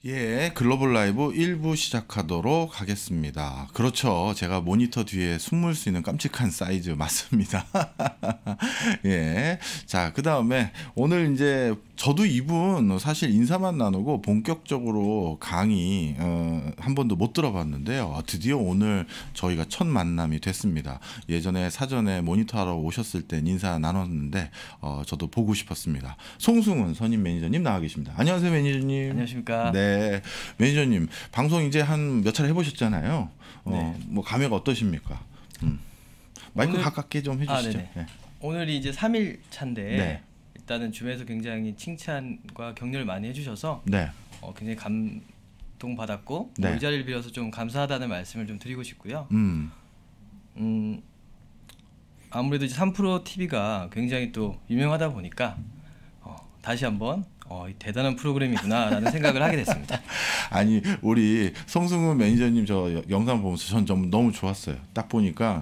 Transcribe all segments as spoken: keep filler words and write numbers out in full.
예, 글로벌 라이브 일 부 시작하도록 하겠습니다. 그렇죠. 제가 모니터 뒤에 숨을 수 있는 깜찍한 사이즈 맞습니다. 예. 자, 그 다음에 오늘 이제 저도 이분 사실 인사만 나누고 본격적으로 강의 어, 한 번도 못 들어봤는데요. 드디어 오늘 저희가 첫 만남이 됐습니다. 예전에 사전에 모니터하러 오셨을 땐 인사 나눴는데 어, 저도 보고 싶었습니다. 송승훈 선임 매니저님 나와 계십니다. 안녕하세요, 매니저님. 안녕하십니까. 네, 매니저님 방송 이제 한 몇 차례 해보셨잖아요. 어, 네. 뭐 감회가 어떠십니까? 음. 마이크 오늘... 가깝게 좀 해주시죠. 아, 네. 오늘이 이제 삼 일 차인데 네. 일단은 주변에서 굉장히 칭찬과 격려를 많이 해주셔서 네. 어, 굉장히 감동 받았고 네. 이 자리를 빌어서 좀 감사하다는 말씀을 좀 드리고 싶고요. 음. 음, 아무래도 이제 삼 프로 티비가 굉장히 또 유명하다 보니까 어, 다시 한번 어, 대단한 프로그램이구나라는 생각을 하게 됐습니다. 아니 우리 송승훈 매니저님 저 영상 보면서 전 좀 너무 좋았어요. 딱 보니까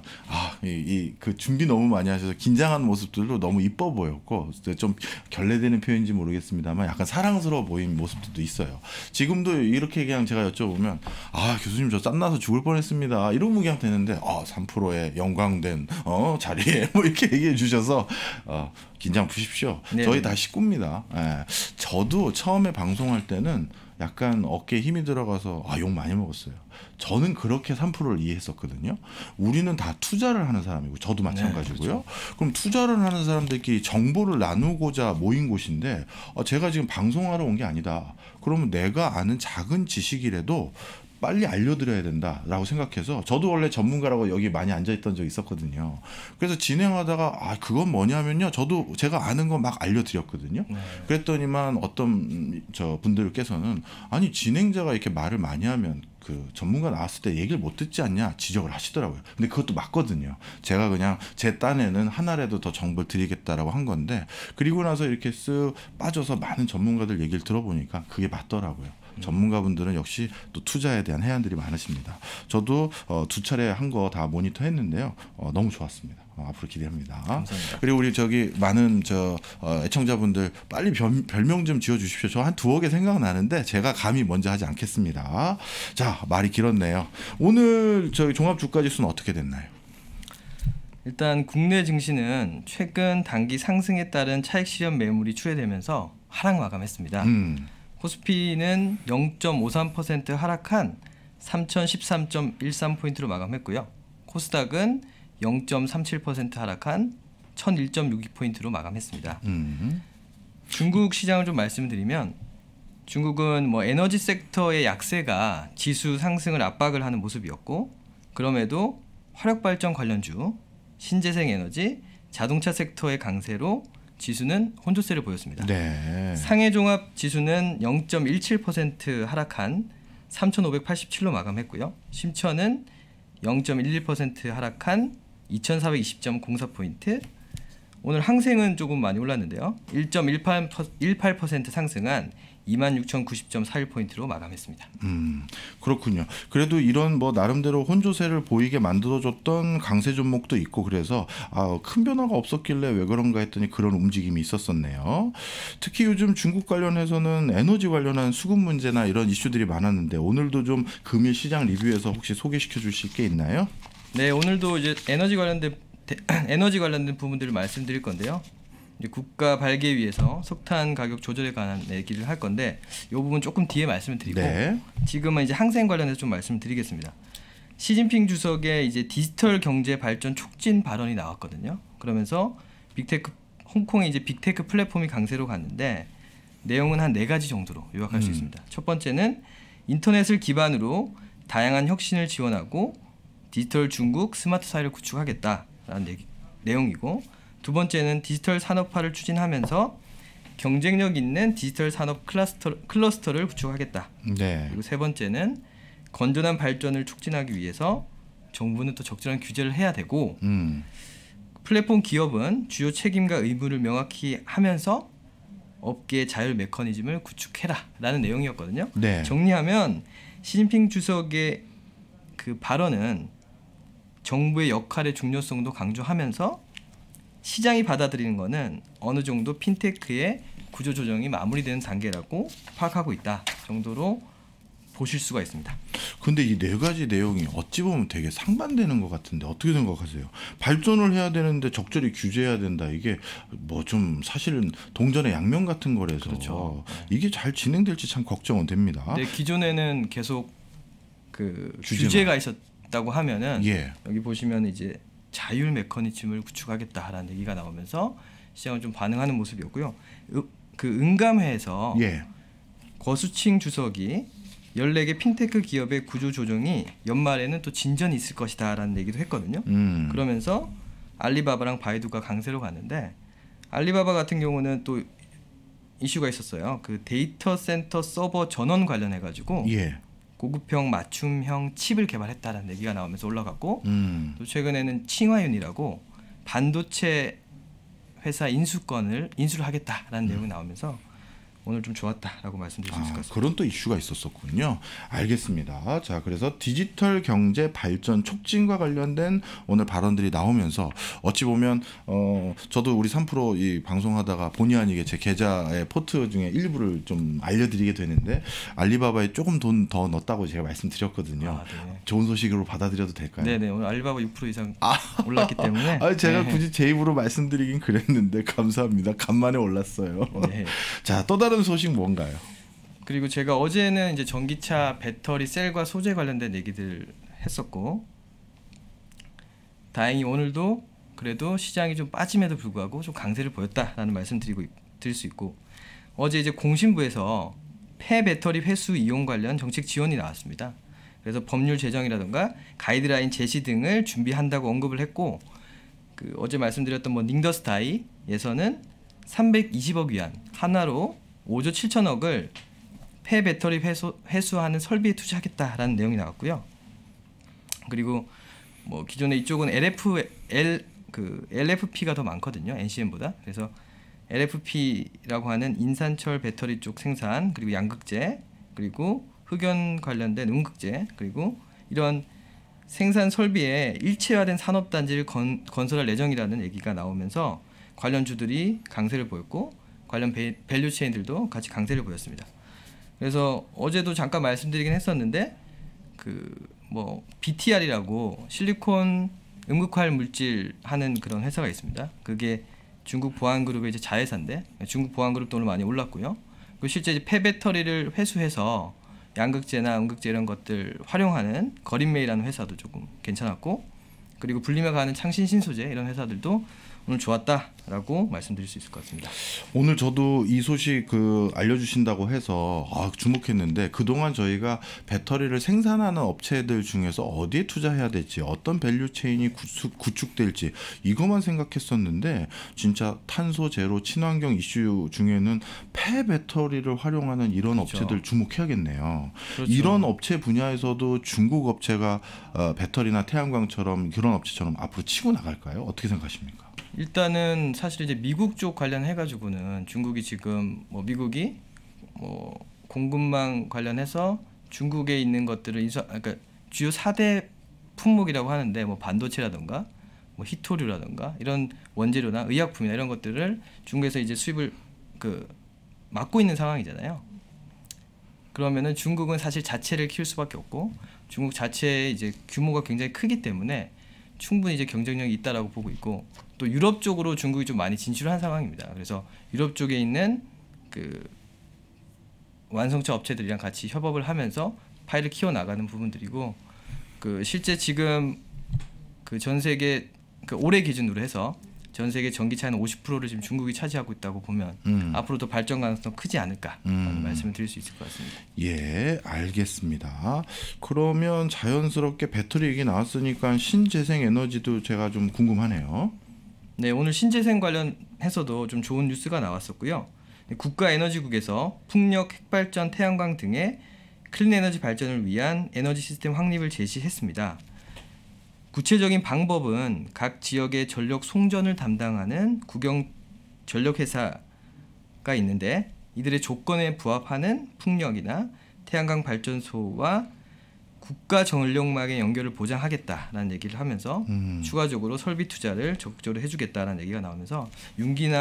아이 그 준비 너무 많이 하셔서 긴장한 모습들도 너무 이뻐 보였고 좀 결례되는 표현인지 모르겠습니다만 약간 사랑스러워 보이는 모습들도 있어요. 지금도 이렇게 그냥 제가 여쭤보면 아 교수님 저 땀나서 죽을 뻔했습니다 이러면 그냥 되는데 아 삼 프로의 영광된 어 자리에 뭐 이렇게 얘기해 주셔서 어, 긴장 푸십시오. 네네. 저희 다 식구입니다. 예. 저도 처음에 방송할 때는 약간 어깨에 힘이 들어가서 아, 욕 많이 먹었어요. 저는 그렇게 삼 프로를 이해했었거든요. 우리는 다 투자를 하는 사람이고 저도 마찬가지고요. 네, 그렇죠. 그럼 투자를 하는 사람들끼리 정보를 나누고자 모인 곳인데 아, 제가 지금 방송하러 온 게 아니다. 그러면 내가 아는 작은 지식이라도 빨리 알려드려야 된다라고 생각해서 저도 원래 전문가라고 여기 많이 앉아있던 적이 있었거든요. 그래서 진행하다가 아 그건 뭐냐면요. 저도 제가 아는 거 막 알려드렸거든요. 네. 그랬더니만 어떤 저 분들께서는 아니 진행자가 이렇게 말을 많이 하면 그 전문가 나왔을 때 얘기를 못 듣지 않냐 지적을 하시더라고요. 근데 그것도 맞거든요. 제가 그냥 제 딴에는 하나라도 더 정보를 드리겠다라고 한 건데 그리고 나서 이렇게 쓱 빠져서 많은 전문가들 얘기를 들어보니까 그게 맞더라고요. 전문가분들은 역시 또 투자에 대한 해안들이 많으십니다. 저도 어, 두 차례 한 거 다 모니터 했는데요. 어, 너무 좋았습니다. 어, 앞으로 기대합니다. 감사합니다. 그리고 우리 저기 많은 저 어, 애청자분들 빨리 별, 별명 좀 지어주십시오. 저 한 두어 개 생각나는데 제가 감히 먼저 하지 않겠습니다. 자 말이 길었네요. 오늘 저희 종합주가지수는 어떻게 됐나요? 일단 국내 증시는 최근 단기 상승에 따른 차익 실현 매물이 출회되면서 하락 마감했습니다. 음. 코스피는 영 점 오삼 퍼센트 하락한 삼천십삼 점 일삼 포인트로 마감했고요. 코스닥은 영 점 삼칠 퍼센트 하락한 천일 점 육이 포인트로 마감했습니다. 음. 중국 시장을 좀 말씀드리면 중국은 뭐 에너지 섹터의 약세가 지수 상승을 압박을 하는 모습이었고 그럼에도 화력발전 관련주, 신재생에너지, 자동차 섹터의 강세로 지수는 혼조세를 보였습니다. 네. 상해종합 지수는 영 점 일칠 퍼센트 하락한 삼천오백팔십칠로 마감했고요. 심천은 영 점 일일 퍼센트 하락한 이천사백이십 점 공사 포인트. 오늘 항생은 조금 많이 올랐는데요. 일 점 일팔 퍼센트 상승한 이만 육천구십 점 사일 포인트로 마감했습니다. 음, 그렇군요. 그래도 이런 뭐 나름대로 혼조세를 보이게 만들어줬던 강세 종목도 있고 그래서 아, 큰 변화가 없었길래 왜 그런가 했더니 그런 움직임이 있었었네요. 특히 요즘 중국 관련해서는 에너지 관련한 수급 문제나 이런 이슈들이 많았는데 오늘도 좀 금일 시장 리뷰에서 혹시 소개시켜 주실 게 있나요? 네, 오늘도 이제 에너지 관련된 에너지 관련된 부분들을 말씀드릴 건데요. 국가 발개위에서 석탄 가격 조절에 관한 얘기를 할 건데 이 부분 조금 뒤에 말씀을 드리고 네. 지금은 이제 항생 관련해서 좀 말씀드리겠습니다. 시진핑 주석의 이제 디지털 경제 발전 촉진 발언이 나왔거든요. 그러면서 빅테크 홍콩의 이제 빅테크 플랫폼이 강세로 갔는데 내용은 한 네 가지 정도로 요약할 음. 수 있습니다. 첫 번째는 인터넷을 기반으로 다양한 혁신을 지원하고 디지털 중국 스마트 사회를 구축하겠다라는 얘기, 내용이고 두 번째는 디지털 산업화를 추진하면서 경쟁력 있는 디지털 산업 클러스터, 클러스터를 구축하겠다. 네. 그리고 세 번째는 건전한 발전을 촉진하기 위해서 정부는 또 적절한 규제를 해야 되고 음. 플랫폼 기업은 주요 책임과 의무를 명확히 하면서 업계의 자율 메커니즘을 구축해라 라는 내용이었거든요. 네. 정리하면 시진핑 주석의 그 발언은 정부의 역할의 중요성도 강조하면서 시장이 받아들이는 것은 어느 정도 핀테크의 구조조정이 마무리되는 단계라고 파악하고 있다 정도로 보실 수가 있습니다. 근데 이 네 가지 내용이 어찌 보면 되게 상반되는 것 같은데 어떻게 생각하세요? 발전을 해야 되는데 적절히 규제해야 된다. 이게 뭐 좀 사실은 동전의 양면 같은 거라서 그렇죠. 이게 잘 진행될지 참 걱정은 됩니다. 네, 기존에는 계속 그 규제만. 규제가 있었다고 하면은 예. 여기 보시면 이제 자율 메커니즘을 구축하겠다라는 얘기가 나오면서 시장은 좀 반응하는 모습이었고요. 으, 그 은감회에서 예. 거수칭 주석이 열네 개 핀테크 기업의 구조 조정이 연말에는 또 진전이 있을 것이다라는 얘기도 했거든요. 음. 그러면서 알리바바랑 바이두가 강세로 갔는데 알리바바 같은 경우는 또 이슈가 있었어요. 그 데이터 센터 서버 전원 관련해 가지고 예. 고급형 맞춤형 칩을 개발했다라는 얘기가 나오면서 올라갔고 음. 또 최근에는 칭화윤이라고 반도체 회사 인수권을 인수를 하겠다라는 음. 내용이 나오면서 오늘 좀 좋았다라고 말씀드릴 수 있을 것 같습니다. 아, 그런 또 이슈가 있었었군요. 알겠습니다. 자, 그래서 디지털 경제 발전 촉진과 관련된 오늘 발언들이 나오면서 어찌 보면 어, 저도 우리 삼 프로 이 방송하다가 본의 아니게 제 계좌의 포트 중에 일부를 좀 알려드리게 되는데 알리바바에 조금 돈 더 넣었다고 제가 말씀드렸거든요. 아, 네. 좋은 소식으로 받아들여도 될까요? 네네. 오늘 알리바바 육 퍼센트 이상 아. 올랐기 때문에 아, 제가 네. 굳이 제 입으로 말씀드리긴 그랬는데 감사합니다. 간만에 올랐어요. 네. 자, 또 다른 소식 뭔가요? 그리고 제가 어제는 이제 전기차 배터리 셀과 소재 관련된 얘기들 했었고 다행히 오늘도 그래도 시장이 좀 빠짐에도 불구하고 좀 강세를 보였다라는 말씀 드리고 드릴 수 있고 어제 이제 공신부에서 폐배터리 회수 이용 관련 정책 지원이 나왔습니다. 그래서 법률 제정이라든가 가이드라인 제시 등을 준비한다고 언급을 했고 그 어제 말씀드렸던 뭐 닝더스타이에서는 삼백이십억 위안 하나로 오조 칠천억을 폐배터리 회수, 회수하는 설비에 투자하겠다라는 내용이 나왔고요. 그리고 뭐 기존에 이쪽은 엘에프, L, 그 엘에프피가 더 많거든요. 엔씨엠보다. 그래서 엘에프피라고 하는 인산철 배터리 쪽 생산 그리고 양극재 그리고 흑연 관련된 음극재 그리고 이런 생산 설비에 일체화된 산업단지를 건, 건설할 예정이라는 얘기가 나오면서 관련주들이 강세를 보였고 관련 배, 밸류 체인들도 같이 강세를 보였습니다. 그래서 어제도 잠깐 말씀드리긴 했었는데 그 뭐 비티알이라고 실리콘 음극활 물질 하는 그런 회사가 있습니다. 그게 중국 보안그룹의 이제 자회사인데 중국 보안그룹도 오늘 많이 올랐고요. 그리고 실제 이제 폐배터리를 회수해서 양극재나 음극재 이런 것들 활용하는 거린메이라는 회사도 조금 괜찮았고 그리고 분리며 가는 창신신소재 이런 회사들도 오늘 좋았다라고 말씀드릴 수 있을 것 같습니다. 오늘 저도 이 소식 그 알려주신다고 해서 아, 주목했는데 그동안 저희가 배터리를 생산하는 업체들 중에서 어디에 투자해야 될지 어떤 밸류 체인이 구축, 구축될지 이것만 생각했었는데 진짜 탄소 제로 친환경 이슈 중에는 폐배터리를 활용하는 이런 그렇죠. 업체들 주목해야겠네요. 그렇죠. 이런 업체 분야에서도 중국 업체가 어, 배터리나 태양광처럼 그런 업체처럼 앞으로 치고 나갈까요? 어떻게 생각하십니까? 일단은 사실 이제 미국 쪽 관련해 가지고는 중국이 지금 뭐 미국이 뭐 공급망 관련해서 중국에 있는 것들을 인수 그러니까 주요 사 대 품목이라고 하는데 뭐 반도체라든가 뭐 히토류라든가 이런 원재료나 의약품이나 이런 것들을 중국에서 이제 수입을 그 막고 있는 상황이잖아요. 그러면은 중국은 사실 자체를 키울 수밖에 없고 중국 자체의 이제 규모가 굉장히 크기 때문에 충분히 이제 경쟁력이 있다라고 보고 있고 또 유럽 쪽으로 중국이 좀 많이 진출한 상황입니다. 그래서 유럽 쪽에 있는 그 완성차 업체들이랑 같이 협업을 하면서 파일을 키워 나가는 부분들이고 그 실제 지금 그 전 세계 그 올해 기준으로 해서 전 세계 전기차는 오십 퍼센트를 지금 중국이 차지하고 있다고 보면 음. 앞으로도 발전 가능성 크지 않을까라는 음. 말씀을 드릴 수 있을 것 같습니다. 예, 알겠습니다. 그러면 자연스럽게 배터리 얘기 나왔으니까 신재생 에너지도 제가 좀 궁금하네요. 네, 오늘 신재생 관련해서도 좀 좋은 뉴스가 나왔었고요. 국가에너지국에서 풍력, 핵발전, 태양광 등의 클린에너지 발전을 위한 에너지 시스템 확립을 제시했습니다. 구체적인 방법은 각 지역의 전력 송전을 담당하는 국영 전력회사가 있는데 이들의 조건에 부합하는 풍력이나 태양광 발전소와 국가 전력망의 연결을 보장하겠다라는 얘기를 하면서 음. 추가적으로 설비 투자를 적극적으로 해주겠다라는 얘기가 나오면서 윤기나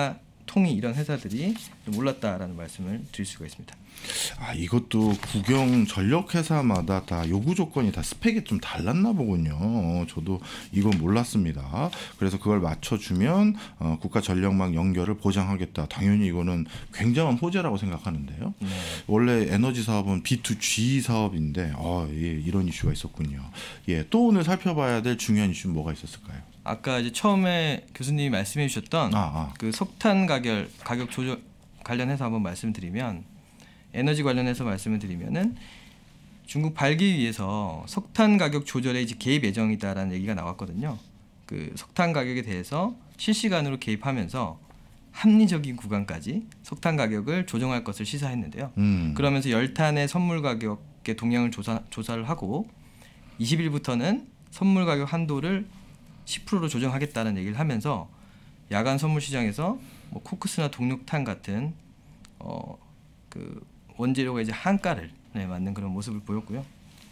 통이 이런 회사들이 좀 올랐다라는 말씀을 드릴 수가 있습니다. 아, 이것도 국영 전력 회사마다 다 요구 조건이 다 스펙이 좀 달랐나 보군요. 어, 저도 이건 몰랐습니다. 그래서 그걸 맞춰주면 어, 국가 전력망 연결을 보장하겠다. 당연히 이거는 굉장한 호재라고 생각하는데요. 네. 원래 에너지 사업은 비 투 지 사업인데 어, 예, 이런 이슈가 있었군요. 예, 또 오늘 살펴봐야 될 중요한 이슈는 뭐가 있었을까요? 아까 이제 처음에 교수님이 말씀해 주셨던 아, 아. 그 석탄 가격 가격 조절 관련해서 한번 말씀드리면 에너지 관련해서 말씀을 드리면은 중국 발기위에서 석탄 가격 조절에 이제 개입 예정이다라는 얘기가 나왔거든요. 그 석탄 가격에 대해서 실시간으로 개입하면서 합리적인 구간까지 석탄 가격을 조정할 것을 시사했는데요. 음. 그러면서 열탄의 선물 가격의 동향을 조사 조사를 하고 이십 일부터는 선물 가격 한도를 십 퍼센트로 조정하겠다는 얘기를 하면서 야간 선물 시장에서 뭐 코크스나 동력탄 같은 어 그 원재료가 이제 한가를 네, 맞는 그런 모습을 보였고요.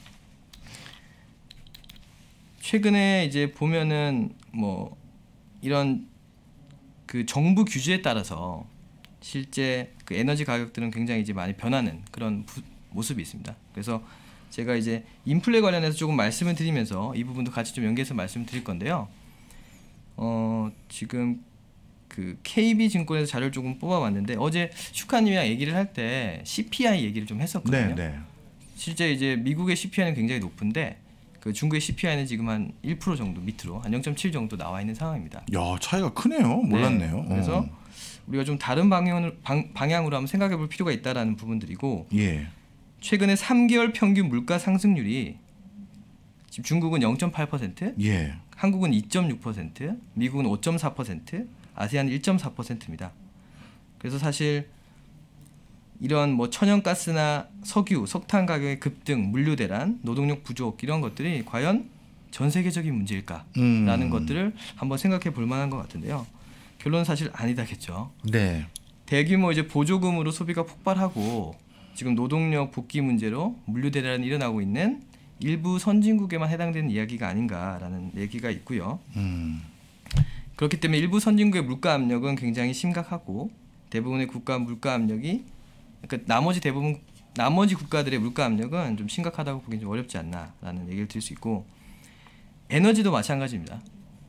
최근에 이제 보면은 뭐 이런 그 정부 규제에 따라서 실제 그 에너지 가격들은 굉장히 이제 많이 변하는 그런 부, 모습이 있습니다. 그래서 제가 이제 인플레 관련해서 조금 말씀을 드리면서 이 부분도 같이 좀 연계해서 말씀을 드릴 건데요. 어, 지금 그 케이비증권에서 자료를 조금 뽑아봤는데 어제 슈카님이랑 얘기를 할 때 씨피아이 얘기를 좀 했었거든요. 네, 네. 실제 이제 미국의 씨피아이는 굉장히 높은데 그 중국의 씨피아이는 지금 한 일 퍼센트 정도 밑으로 한 영 점 칠 정도 나와 있는 상황입니다. 야, 차이가 크네요. 몰랐네요. 네, 그래서 어. 우리가 좀 다른 방향으로, 방, 방향으로 한번 생각해 볼 필요가 있다라는 부분들이고 예. 최근에 삼 개월 평균 물가 상승률이 지금 중국은 영 점 팔 퍼센트, 예. 한국은 이 점 육 퍼센트, 미국은 오 점 사 퍼센트, 아세안은 일 점 사 퍼센트입니다. 그래서 사실 이런 뭐 천연가스나 석유, 석탄 가격의 급등, 물류 대란, 노동력 부족 이런 것들이 과연 전 세계적인 문제일까라는 음. 것들을 한번 생각해 볼 만한 것 같은데요. 결론은 사실 아니다겠죠. 네. 대규모 이제 보조금으로 소비가 폭발하고 지금 노동력 복귀 문제로 물류 대란이 일어나고 있는 일부 선진국에만 해당되는 이야기가 아닌가라는 얘기가 있고요. 음. 그렇기 때문에 일부 선진국의 물가 압력은 굉장히 심각하고 대부분의 국가 물가 압력이 그러니까 나머지 대부분 나머지 국가들의 물가 압력은 좀 심각하다고 보기는 좀 어렵지 않나라는 얘기를 드릴 수 있고 에너지도 마찬가지입니다.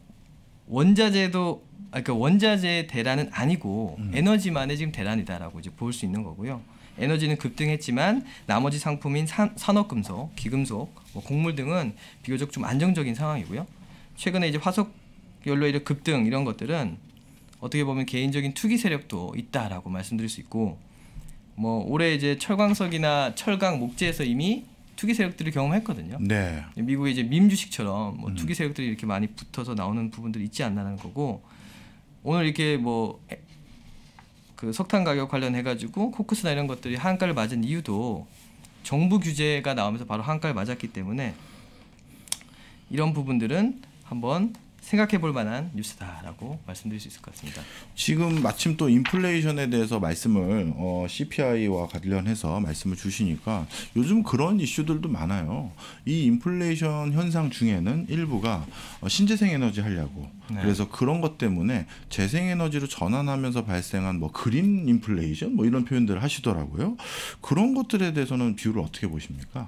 원자재도 그러니까 원자재 대란은 아니고 음. 에너지만의 지금 대란이다라고 이제 볼 수 있는 거고요. 에너지는 급등했지만 나머지 상품인 산, 산업금속, 기금속, 뭐 곡물 등은 비교적 좀 안정적인 상황이고요. 최근에 이제 화석 연료의 급등 이런 것들은 어떻게 보면 개인적인 투기 세력도 있다라고 말씀드릴 수 있고, 뭐 올해 이제 철광석이나 철강, 목재에서 이미 투기 세력들을 경험했거든요. 네. 미국의 이제 밈 주식처럼 뭐 음. 투기 세력들이 이렇게 많이 붙어서 나오는 부분들이 있지 않나는 거고, 오늘 이렇게 뭐 그 석탄 가격 관련해 가지고 코크스나 이런 것들이 하한가를 맞은 이유도 정부 규제가 나오면서 바로 하한가를 맞았기 때문에 이런 부분들은 한번 생각해 볼 만한 뉴스다라고 말씀드릴 수 있을 것 같습니다. 지금 마침 또 인플레이션에 대해서 말씀을 어, 씨피아이와 관련해서 말씀을 주시니까 요즘 그런 이슈들도 많아요. 이 인플레이션 현상 중에는 일부가 어, 신재생 에너지 하려고 네. 그래서 그런 것 때문에 재생에너지로 전환하면서 발생한 뭐 그린 인플레이션 뭐 이런 표현들을 하시더라고요. 그런 것들에 대해서는 비율을 어떻게 보십니까?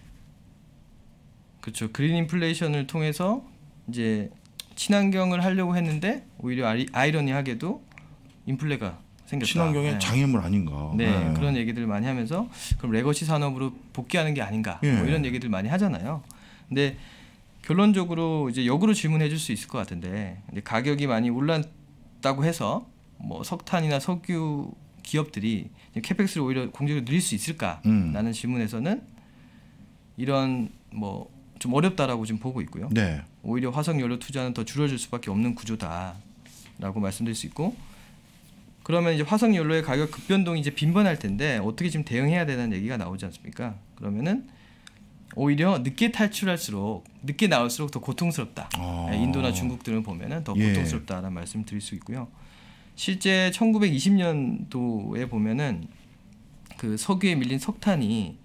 그렇죠. 그린 인플레이션을 통해서 이제 친환경을 하려고 했는데 오히려 아이, 아이러니하게도 인플레가 생겼다. 친환경의 네. 장애물 아닌가. 네, 네, 그런 얘기들을 많이 하면서 그럼 레거시 산업으로 복귀하는 게 아닌가. 네. 뭐 이런 얘기들 많이 하잖아요. 근데 결론적으로 이제 역으로 질문해 줄 수 있을 것 같은데 이제 가격이 많이 올랐다고 해서 뭐 석탄이나 석유 기업들이 캐펙스를 오히려 공격을 늘릴 수 있을까라는 음. 질문에서는 이런 뭐 좀 어렵다라고 지금 보고 있고요. 네. 오히려 화석 연료 투자는 더 줄어들 수밖에 없는 구조다라고 말씀드릴 수 있고, 그러면 이제 화석 연료의 가격 급변동이 이제 빈번할 텐데 어떻게 지금 대응해야 되는 얘기가 나오지 않습니까? 그러면은 오히려 늦게 탈출할수록 늦게 나올수록 더 고통스럽다. 아. 인도나 중국들을 보면은 더 예. 고통스럽다라는 말씀 드릴 수 있고요. 실제 천구백이십 년도에 보면은 그 석유에 밀린 석탄이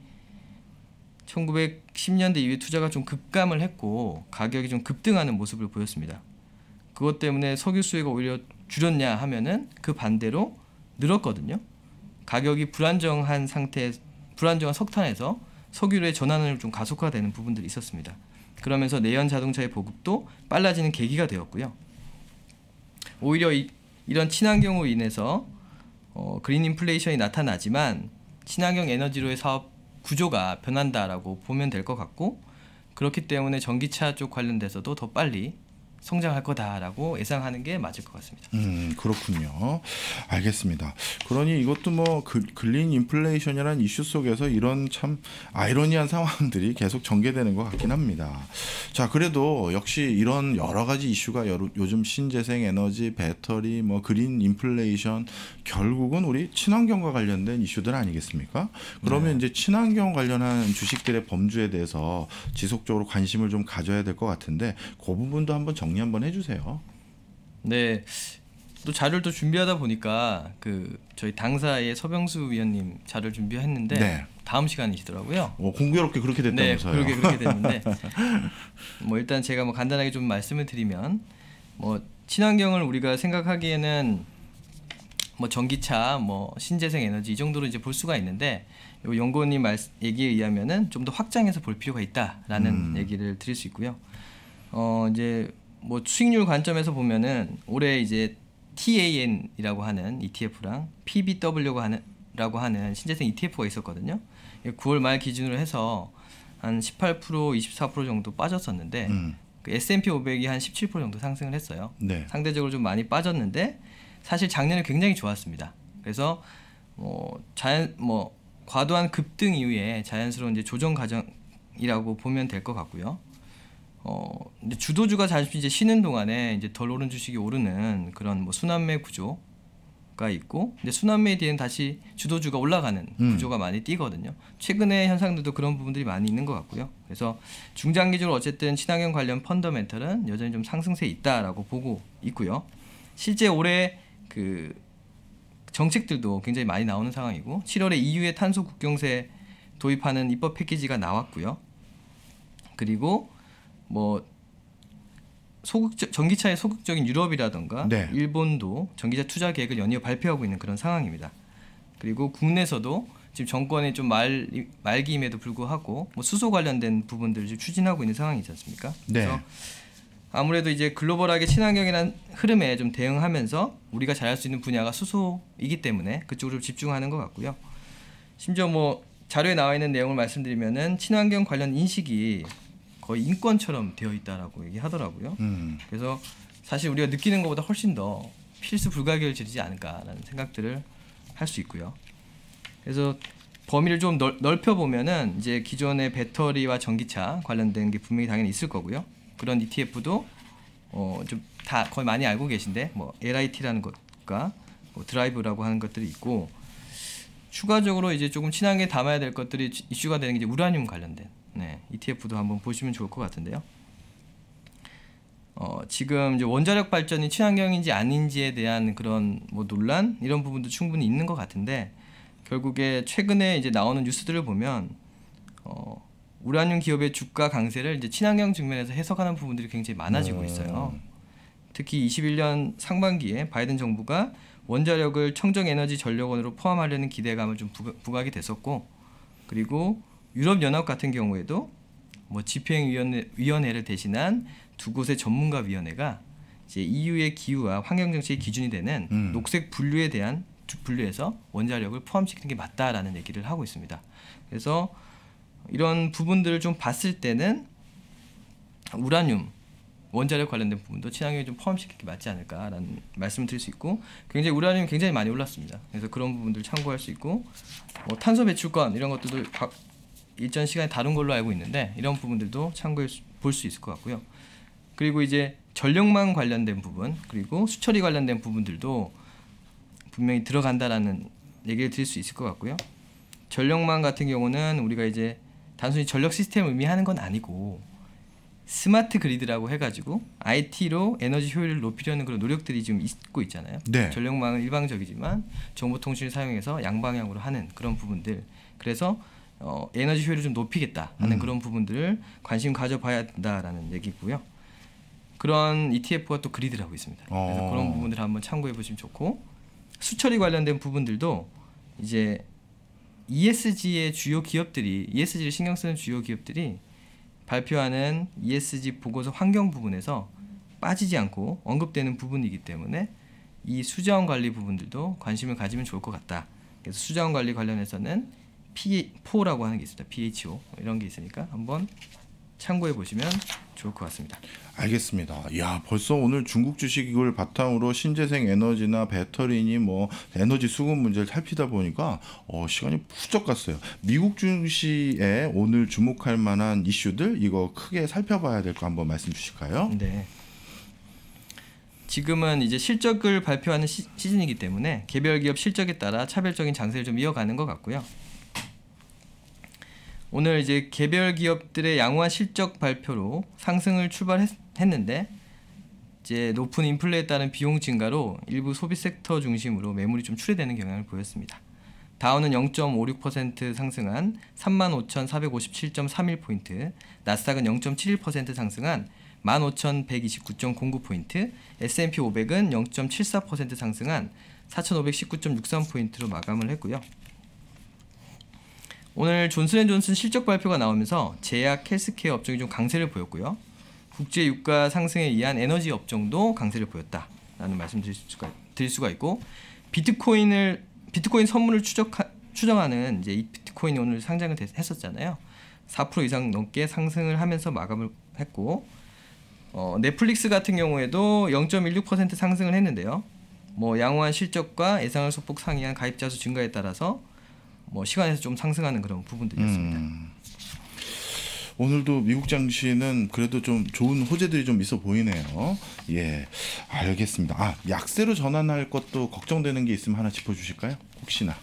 천구백십 년대 이후에 투자가 좀 급감을 했고 가격이 좀 급등하는 모습을 보였습니다. 그것 때문에 석유 수요가 오히려 줄였냐 하면은 그 반대로 늘었거든요. 가격이 불안정한 상태, 불안정한 석탄에서 석유로의 전환을 좀 가속화되는 부분들이 있었습니다. 그러면서 내연 자동차의 보급도 빨라지는 계기가 되었고요. 오히려 이, 이런 친환경으로 인해서 어, 그린 인플레이션이 나타나지만 친환경 에너지로의 사업 구조가 변한다라고 보면 될 것 같고, 그렇기 때문에 전기차 쪽 관련돼서도 더 빨리 성장할 거다라고 예상하는 게 맞을 것 같습니다. 음, 그렇군요. 알겠습니다. 그러니 이것도 뭐 그, 글린 인플레이션이라는 이슈 속에서 이런 참 아이러니한 상황들이 계속 전개되는 것 같긴 합니다. 자, 그래도 역시 이런 여러 가지 이슈가 여러, 요즘 신재생 에너지, 배터리, 뭐 그린 인플레이션, 결국은 우리 친환경과 관련된 이슈들 아니겠습니까? 그러면 네. 이제 친환경 관련한 주식들의 범주에 대해서 지속적으로 관심을 좀 가져야 될 것 같은데, 그 부분도 한번 정 정리 한번 해주세요. 네, 또 자료를 또 준비하다 보니까 그 저희 당사의 서병수 위원님 자료를 준비했는데 네. 다음 시간이시더라고요. 오, 공교롭게 그렇게 됐다면서요. 네, 그렇게 그렇게 됐는데 뭐 일단 제가 뭐 간단하게 좀 말씀을 드리면, 뭐 친환경을 우리가 생각하기에는 뭐 전기차, 뭐 신재생 에너지 이 정도로 이제 볼 수가 있는데, 요 연구원님 말 얘기에 의하면은 좀 더 확장해서 볼 필요가 있다라는 음. 얘기를 드릴 수 있고요. 어 이제 뭐 수익률 관점에서 보면은 올해 이제 티에이엔이라고 하는 이티에프랑 피비더블유라고 하는 라고 하는 신재생 이티에프가 있었거든요. 구월 말 기준으로 해서 한 십팔 퍼센트, 이십사 퍼센트 정도 빠졌었는데 음. 그 에스앤피 오백이 한 십칠 퍼센트 정도 상승을 했어요. 네. 상대적으로 좀 많이 빠졌는데 사실 작년에 굉장히 좋았습니다. 그래서 뭐 자연 뭐 과도한 급등 이후에 자연스러운 이제 조정 과정이라고 보면 될 것 같고요. 어, 이제 주도주가 잠시 이제 쉬는 동안에 이제 덜 오른 주식이 오르는 그런 뭐 순환매 구조가 있고, 이제 순환매 뒤에는 다시 주도주가 올라가는 음. 구조가 많이 띄거든요. 최근의 현상들도 그런 부분들이 많이 있는 것 같고요. 그래서 중장기적으로 어쨌든 친환경 관련 펀더멘털은 여전히 좀 상승세에 있다라고 보고 있고요. 실제 올해 그 정책들도 굉장히 많이 나오는 상황이고, 칠월에 이유의 탄소 국경세 도입하는 입법 패키지가 나왔고요. 그리고 뭐 소극적, 전기차의 소극적인 유럽이라던가 네. 일본도 전기차 투자 계획을 연이어 발표하고 있는 그런 상황입니다. 그리고 국내에서도 지금 정권의 좀 말, 말기임에도 불구하고 뭐 수소 관련된 부분들을 지금 추진하고 있는 상황이지 않습니까? 네. 그래서 아무래도 이제 글로벌하게 친환경이라는 흐름에 좀 대응하면서 우리가 잘할 수 있는 분야가 수소이기 때문에 그쪽으로 집중하는 것 같고요. 심지어 뭐 자료에 나와 있는 내용을 말씀드리면은 친환경 관련 인식이 거의 인권처럼 되어 있다라고 얘기하더라고요. 음. 그래서 사실 우리가 느끼는 것보다 훨씬 더 필수 불가결질이지 않을까라는 생각들을 할 수 있고요. 그래서 범위를 좀 넓, 넓혀 보면은 이제 기존의 배터리와 전기차 관련된 게 분명히 당연히 있을 거고요. 그런 이티에프도 어 좀 다 거의 많이 알고 계신데, 뭐 엘아이티라는 것과 뭐 드라이브라고 하는 것들이 있고, 추가적으로 이제 조금 친하게 담아야 될 것들이 이슈가 되는 게 이제 우라늄 관련된 네, 이티에프도 한번 보시면 좋을 것 같은데요. 어, 지금 이제 원자력 발전이 친환경인지 아닌지에 대한 그런 뭐 논란 이런 부분도 충분히 있는 것 같은데, 결국에 최근에 이제 나오는 뉴스들을 보면 어, 우라늄 기업의 주가 강세를 이제 친환경 측면에서 해석하는 부분들이 굉장히 많아지고 있어요. 특히 이십일 년 상반기에 바이든 정부가 원자력을 청정에너지 전력원으로 포함하려는 기대감을 좀 부각이 됐었고, 그리고 유럽연합 같은 경우에도 뭐 집행위원회를 대신한 두 곳의 전문가위원회가 이제 이유의 기후와 환경정책의 기준이 되는 음. 녹색 분류에 대한 분류에서 원자력을 포함시키는 게 맞다라는 얘기를 하고 있습니다. 그래서 이런 부분들을 좀 봤을 때는 우라늄, 원자력 관련된 부분도 친환경에 좀 포함시키는 게 맞지 않을까라는 말씀을 드릴 수 있고, 굉장히 우라늄이 굉장히 많이 올랐습니다. 그래서 그런 부분들 참고할 수 있고, 뭐 탄소 배출권 이런 것들도 일전 시간에 다룬 걸로 알고 있는데 이런 부분들도 참고해 볼 수 있을 것 같고요. 그리고 이제 전력망 관련된 부분, 그리고 수처리 관련된 부분들도 분명히 들어간다라는 얘기를 드릴 수 있을 것 같고요. 전력망 같은 경우는 우리가 이제 단순히 전력 시스템을 의미하는 건 아니고 스마트 그리드라고 해가지고 아이티로 에너지 효율을 높이려는 그런 노력들이 지금 있고 있잖아요. 네. 전력망은 일방적이지만 정보통신을 사용해서 양방향으로 하는 그런 부분들. 그래서 어, 에너지 효율을 좀 높이겠다 하는 음. 그런 부분들을 관심 가져봐야 된다라는 얘기고요. 그런 이티에프가 또 그리드라고 있습니다. 그래서 어. 그런 부분들을 한번 참고해 보시면 좋고 수처리 관련된 부분들도 이제 이에스지의 주요 기업들이 이에스지를 신경 쓰는 주요 기업들이 발표하는 이에스지 보고서 환경 부분에서 빠지지 않고 언급되는 부분이기 때문에 이 수자원 관리 부분들도 관심을 가지면 좋을 것 같다. 그래서 수자원 관리 관련해서는 피 오라고 하는 게 있습니다. 피에이치오 이런 게 있으니까 한번 참고해 보시면 좋을 것 같습니다. 알겠습니다. 야, 벌써 오늘 중국 주식을 바탕으로 신재생 에너지나 배터리니 뭐 에너지 수급 문제를 살피다 보니까 어, 시간이 훌쩍 갔어요. 미국 증시에 오늘 주목할 만한 이슈들 이거 크게 살펴봐야 될 거 한번 말씀 주실까요? 네. 지금은 이제 실적을 발표하는 시, 시즌이기 때문에 개별 기업 실적에 따라 차별적인 장세를 좀 이어가는 것 같고요. 오늘 이제 개별 기업들의 양호한 실적 발표로 상승을 출발했는데 이제 높은 인플레에 따른 비용 증가로 일부 소비 섹터 중심으로 매물이 좀 출회되는 경향을 보였습니다. 다우는 영 점 오육 퍼센트 상승한 삼만 오천사백오십칠 점 삼일 포인트, 나스닥은 영 점 칠일 퍼센트 상승한 만 오천백이십구 점 공구 포인트, 에스 앤 피 오백은 영 점 칠사 퍼센트 상승한 사천오백십구 점 육삼 포인트로 마감을 했고요. 오늘 존슨앤존슨 실적 발표가 나오면서 제약, 헬스케어 업종이 좀 강세를 보였고요. 국제 유가 상승에 의한 에너지 업종도 강세를 보였다라는 말씀드릴 수가, 드릴 수가 있고 비트코인을 비트코인 선물을 추적하, 추정하는 이제 이 비트코인이 오늘 상장을 됐, 했었잖아요. 사 퍼센트 이상 넘게 상승을 하면서 마감을 했고 어, 넷플릭스 같은 경우에도 영 점 일육 퍼센트 상승을 했는데요. 뭐 양호한 실적과 예상을 소폭 상회한 가입자 수 증가에 따라서 뭐 시간에서 좀 상승하는 그런 부분들이었습니다. 음, 오늘도 미국 장시는 그래도 좀 좋은 호재들이 좀 있어 보이네요. 예, 알겠습니다. 아, 약세로 전환할 것도 걱정되는 게 있으면 하나 짚어주실까요? 혹시나.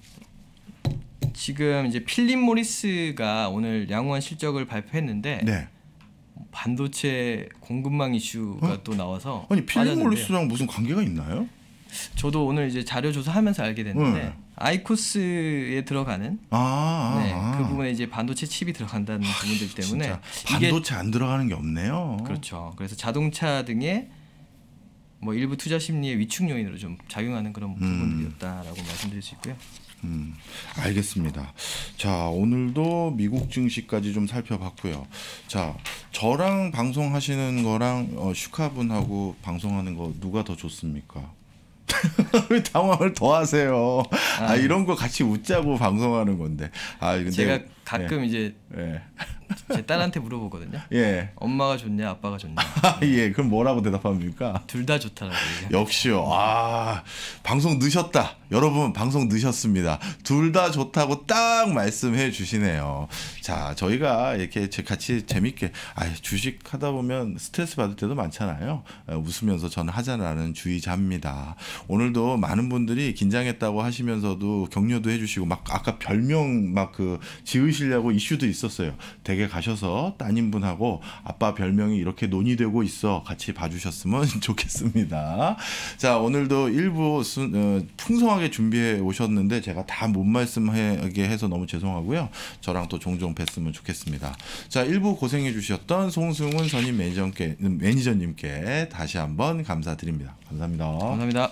지금 이제 필립 모리스가 오늘 양호한 실적을 발표했는데 네. 반도체 공급망 이슈가 어? 또 나와서 아니 필립 빠졌는데요. 모리스랑 무슨 관계가 있나요? 저도 오늘 이제 자료 조사하면서 알게 됐는데 네. 아이코스에 들어가는 아, 아, 네, 아. 그 부분에 이제 반도체 칩이 들어간다는 부분들 때문에 진짜 이게 반도체 안 들어가는 게 없네요. 그렇죠. 그래서 자동차 등의 뭐 일부 투자 심리의 위축 요인으로 좀 작용하는 그런 부분들이었다라고 말씀드릴 수 있고요. 음, 알겠습니다. 자, 오늘도 미국 증시까지 좀 살펴봤고요. 자, 저랑 방송하시는 거랑 어, 슈카분하고 방송하는 거 누가 더 좋습니까? 왜 당황을 더 하세요? 아, 아, 이런 거 같이 웃자고 방송하는 건데. 아, 근데 제가 가끔 이제 예. 제 딸한테 물어보거든요. 예. 엄마가 좋냐, 아빠가 좋냐. 아, 예. 그럼 뭐라고 대답합니까? 둘 다 좋다라고 얘기해요. 역시요. 아, 방송 늦었다. 여러분, 방송 늦었습니다. 둘 다 좋다고 딱 말씀해 주시네요. 자, 저희가 이렇게 같이 재밌게, 아, 주식 하다 보면 스트레스 받을 때도 많잖아요. 웃으면서 저는 하자라는 주의자입니다. 오늘도 많은 분들이 긴장했다고 하시면서도 격려도 해주시고, 막 아까 별명 막 그 지으시려고 이슈도 있었어요. 댁에 가셔서 따님분하고 아빠 별명이 이렇게 논의되고 있어 같이 봐주셨으면 좋겠습니다. 자, 오늘도 일부 수, 어, 풍성하게 준비해 오셨는데 제가 다 못 말씀하게 해서 너무 죄송하고요. 저랑 또 종종 뵀으면 좋겠습니다. 자, 일부 고생해 주셨던 송승훈 선임 매니저님께, 매니저님께 다시 한번 감사드립니다. 감사합니다. 감사합니다.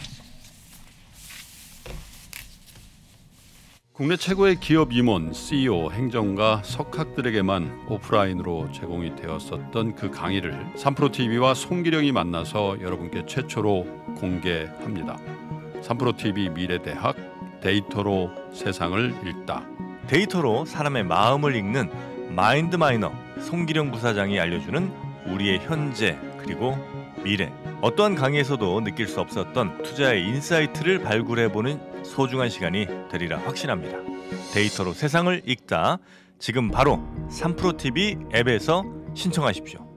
국내 최고의 기업 임원, 씨이오, 행정가, 석학들에게만 오프라인으로 제공이 되었었던 그 강의를 삼프로티비와 송기령이 만나서 여러분께 최초로 공개합니다. 삼프로티비 미래대학 데이터로 세상을 읽다. 데이터로 사람의 마음을 읽는 마인드마이너 송기령 부사장이 알려주는 우리의 현재 그리고 미래. 어떠한 강의에서도 느낄 수 없었던 투자의 인사이트를 발굴해보는 소중한 시간이 되리라 확신합니다. 데이터로 세상을 읽다. 지금 바로 삼프로티비 앱에서 신청하십시오.